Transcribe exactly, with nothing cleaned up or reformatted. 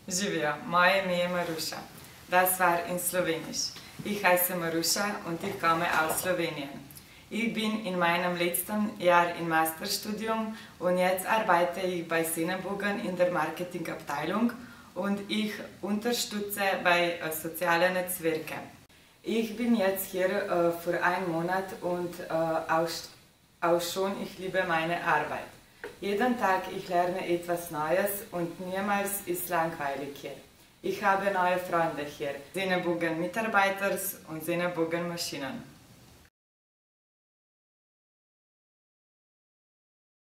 Živio, moje ime je Maruša. Das war in Slowenisch. Ich heiße Maruša und ich komme aus Slowenien. Ich bin in meinem letzten Jahr im Masterstudium und jetzt arbeite ich bei Seneburgen in der Marketingabteilung und ich unterstütze bei äh, sozialen Netzwerken. Ich bin jetzt hier äh, für einen Monat und äh, auch, auch schon ich liebe meine Arbeit. Jeden Tag ich lerne etwas Neues und niemals ist langweilig hier. Ich habe neue Freunde hier, Seneburgen Mitarbeiter und Seneburgen Maschinen.